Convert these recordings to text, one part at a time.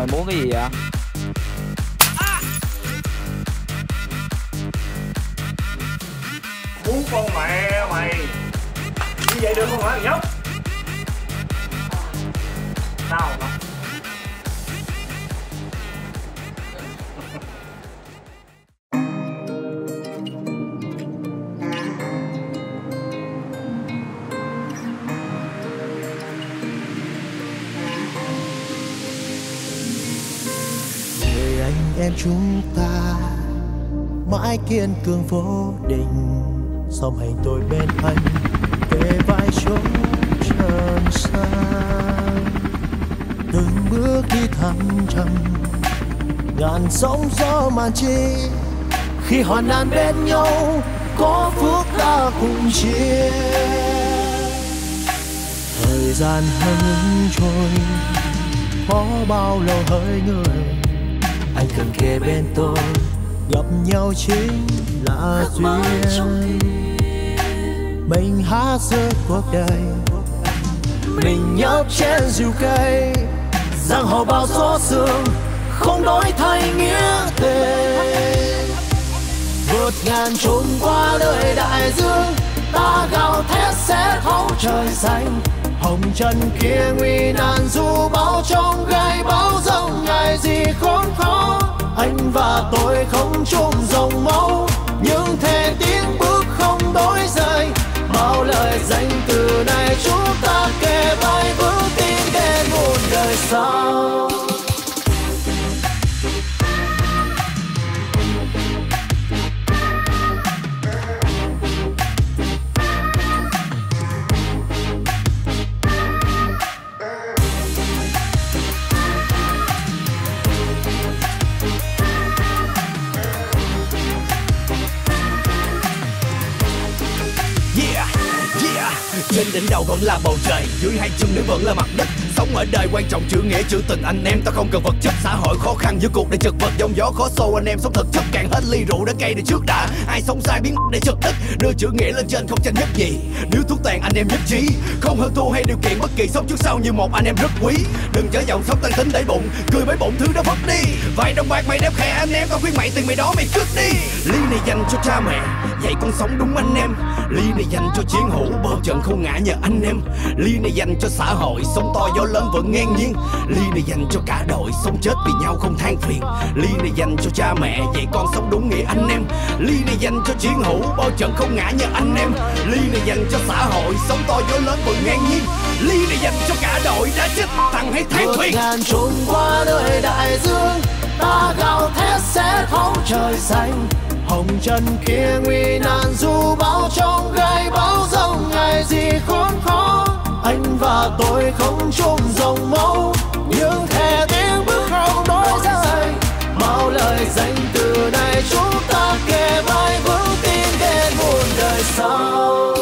mày muốn cái gì vậy? Muốn con mẹ mày. Như vậy được không hả nhóc? Tao mà. Người anh em chúng ta mãi kiên cường vô định, song hành tôi bên anh kề vai chốn trần gian. Từng bước đi thăng trầm, ngàn sóng gió màn chi, khi hoàn nạn bên nhau có phước ta cùng chia. Thời gian hân trôi, có bao lâu hỡi người, anh cần kề bên tôi, gặp nhau chính là duyên. Mình hát giữa cuộc đời, mình nhấp trên rìu cây, giang hồ bao gió sương không đổi thay nghĩa tình. Vượt ngàn trốn qua đời đại dương, ta gào thét sẽ thấu trời xanh. Hồng trần kia nguy nan dù bao trong gai bão giông, ngày gì khốn khó anh và tôi không chung dòng máu, nhưng thề tiếng bước không đổi rời. Bao lời danh từ này chúng ta kề vai vững tin đến một đời sau. Trên đỉnh đầu vẫn là bầu trời, dưới hai chân nữa vẫn là mặt đất. Sống ở đời quan trọng chữ nghĩa chữ tình anh em, ta không cần vật chất. Xã hội khó khăn giữa cuộc để chật vật, giông gió khó xô anh em sống thật chất. Cạn hết ly rượu đã cay để trước đã, ai sống sai biến để chật đất. Đưa chữ nghĩa lên trên không tranh nhất gì, nếu thuốc tàn anh em nhất trí. Không hơn thua hay điều kiện bất kỳ, sống trước sau như một anh em rất quý. Đừng chở dòng sống tăng tính để bụng, cười với bụng thứ đó vất đi. Vài đồng bạc mày đeo khẽ anh em, tao khuyên mày tiền mày đó mày cất đi. Ly này dành cho cha mẹ, dạy con sống đúng anh em. Ly này dành cho chiến hữu, bơ trận không ngã nhờ anh em. Ly này dành cho xã hội, sống to gió lớn vẫn ngang nhiên. Ly này dành cho cả đội, sống chết vì nhau không than phiền. Ly này dành cho cha mẹ, dạy con sống đúng nghĩa anh em. Ly này dành cho chiến hữu, bao trận không ngã nhờ anh em. Ly này dành cho xã hội, sống to gió lớn vẫn ngang nhiên. Ly này dành cho cả đội đã chết thằng hay than phiền. Ngàn trốn qua đời đại dương, ta gào thét sẽ thấu trời xanh. Hồng trần kia nguy nan dù bão trong gai bão giông, ngày gì khốn khó anh và tôi không chung dòng máu, nhưng thề tiếng bước không đổi rời. Bao lời danh từ này chúng ta kề vai vững tin đến muôn đời sau.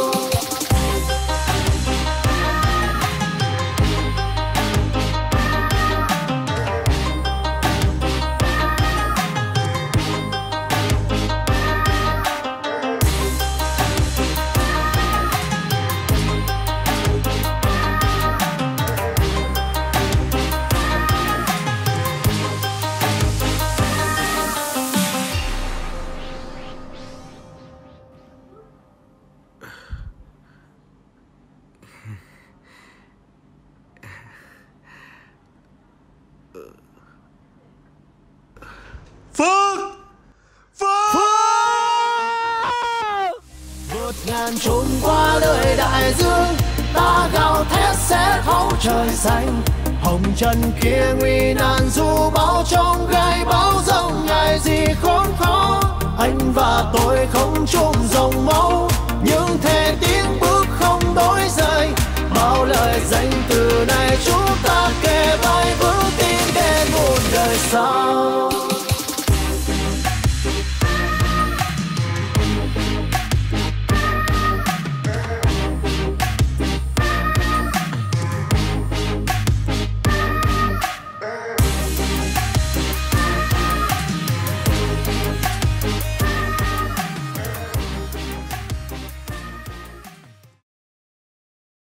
Phước! Phước! Vượt ngàn trốn qua đời đại dương, ta gào thét sẽ thấu trời xanh. Hồng trần kia nguy nan dù bão trong gai bão giông, ngày gì khốn khó anh và tôi không chung dòng máu, nhưng thề tiếng bước không đổi rời. Bao lời danh từ này chúng ta kề vai vững tin đến một đời sau.